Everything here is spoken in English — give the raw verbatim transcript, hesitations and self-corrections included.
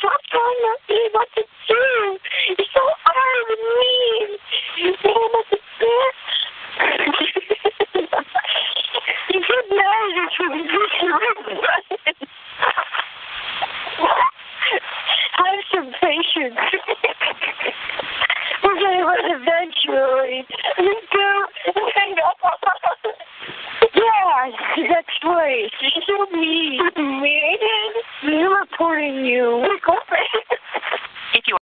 Stop telling me what to do. You're so hard and mean. You know what to do? You get mad at me. Have some patience. We're going to run eventually. You do. Yeah, that's right. You're so mean. Mean? I'm reporting you.